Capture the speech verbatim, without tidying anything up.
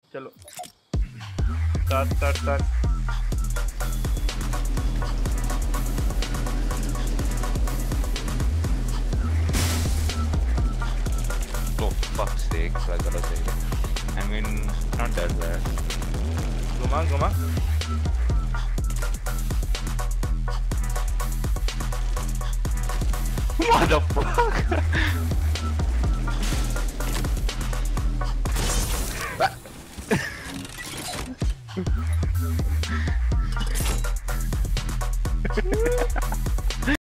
चलो start start start. Oh fuck's sake, I gotta save it. I mean, not that bad. घुमा घुमा. What the fuck?